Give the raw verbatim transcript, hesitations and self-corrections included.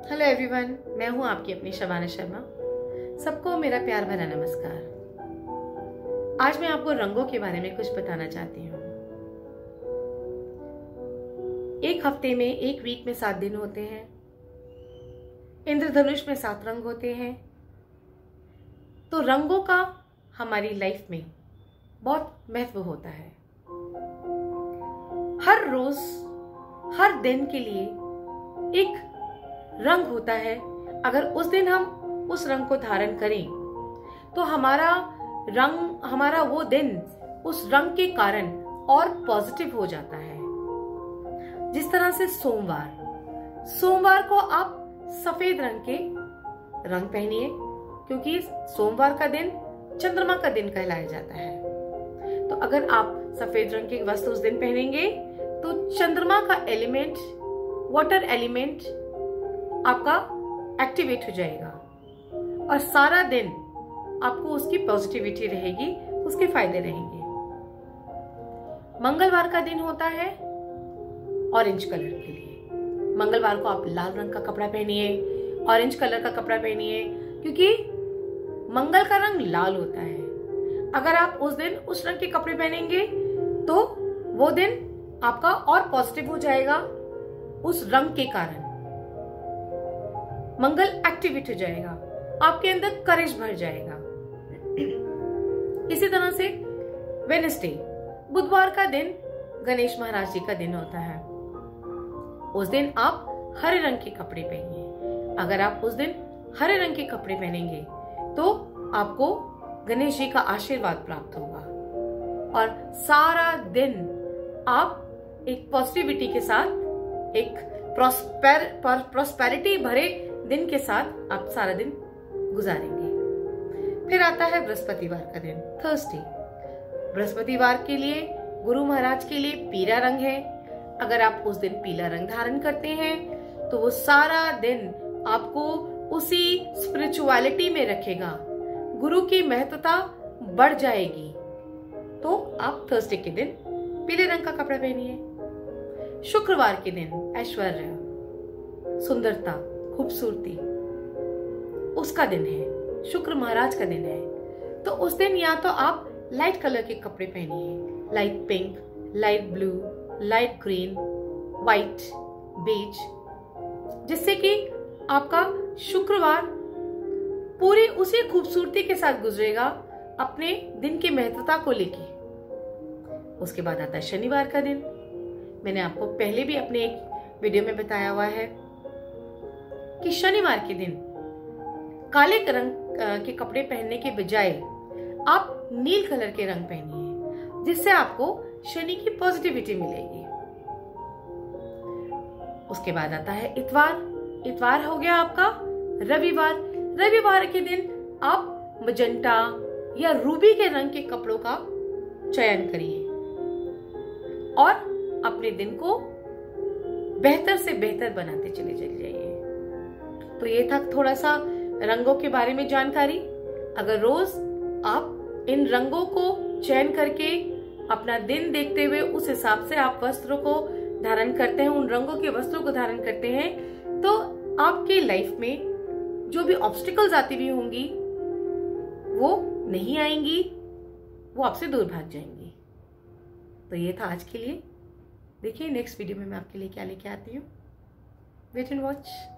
Hello everyone, मैं हूं आपकी अपनी शबाना शर्मा। सबको मेरा प्यार भरा नमस्कार। आज मैं आपको रंगों के बारे में कुछ बताना चाहती हूँ। एक हफ्ते में, एक वीक में सात दिन होते हैं। इंद्रधनुष में सात रंग होते हैं। तो रंगों का हमारी लाइफ में बहुत महत्व होता है। हर रोज, हर दिन के लिए एक रंग होता है। अगर उस दिन हम उस रंग को धारण करें तो हमारा रंग, हमारा वो दिन उस रंग के कारण और पॉजिटिव हो जाता है। जिस तरह से सोमवार सोमवार को आप सफेद रंग के रंग पहनिए, क्योंकि सोमवार का दिन चंद्रमा का दिन कहलाया जाता है। तो अगर आप सफेद रंग के वस्त्र उस दिन पहनेंगे तो चंद्रमा का एलिमेंट, वाटर एलिमेंट आपका एक्टिवेट हो जाएगा और सारा दिन आपको उसकी पॉजिटिविटी रहेगी, उसके फायदे रहेंगे। मंगलवार का दिन होता है ऑरेंज कलर के लिए। मंगलवार को आप लाल रंग का कपड़ा पहनिए, ऑरेंज कलर का कपड़ा पहनिए, क्योंकि मंगल का रंग लाल होता है। अगर आप उस दिन उस रंग के कपड़े पहनेंगे तो वो दिन आपका और पॉजिटिव हो जाएगा। उस रंग के कारण मंगल एक्टिवेट हो जाएगा, आपके अंदर करेज भर जाएगा। इसी तरह से वेडनेसडे, बुधवार का दिन गणेश महाराज जी का दिन होता है। उस दिन आप हरे रंग के कपड़े पहनिए। अगर आप उस दिन हरे रंग के कपड़े पहनेंगे तो आपको गणेश जी का आशीर्वाद प्राप्त होगा और सारा दिन आप एक पॉजिटिविटी के साथ, एक प्रॉस्पर प्रॉस्पेरिटी भरे दिन के साथ आप सारा दिन गुजारेंगे। फिर आता है बृहस्पतिवार का दिन, थर्सडे। बृहस्पतिवार के लिए, गुरु महाराज के लिए पीला रंग है। अगर आप उस दिन पीला रंग धारण करते हैं तो वो सारा दिन आपको उसी स्पिरिचुअलिटी में रखेगा, गुरु की महत्वता बढ़ जाएगी। तो आप थर्सडे के दिन पीले रंग का कपड़ा पहनिए। शुक्रवार के दिन ऐश्वर्य, सुंदरता, खूबसूरती उसका दिन है, शुक्र महाराज का दिन है। तो उस दिन या तो आप लाइट कलर के कपड़े पहनिए, light pink, light blue, light green, white, beige, जिससे कि आपका शुक्रवार पूरी उसी खूबसूरती के साथ गुजरेगा अपने दिन की महत्वता को लेके। उसके बाद आता है शनिवार का दिन। मैंने आपको पहले भी अपने एक वीडियो में बताया हुआ है कि शनिवार के दिन काले रंग के कपड़े पहनने के बजाय आप नील कलर के रंग पहनिए, जिससे आपको शनि की पॉजिटिविटी मिलेगी। उसके बाद आता है इतवार। इतवार हो गया आपका रविवार। रविवार के दिन आप मजेंटा या रूबी के रंग के कपड़ों का चयन करिए और अपने दिन को बेहतर से बेहतर बनाते चले जाइए। तो ये था थोड़ा सा रंगों के बारे में जानकारी। अगर रोज आप इन रंगों को चयन करके अपना दिन देखते हुए उस हिसाब से आप वस्त्रों को धारण करते हैं, उन रंगों के वस्त्रों को धारण करते हैं, तो आपके लाइफ में जो भी ऑब्स्टिकल्स आती हुई होंगी वो नहीं आएंगी, वो आपसे दूर भाग जाएंगी। तो ये था आज के लिए। देखिए नेक्स्ट वीडियो में मैं आपके लिए क्या लेके आती हूँ। Wait and watch.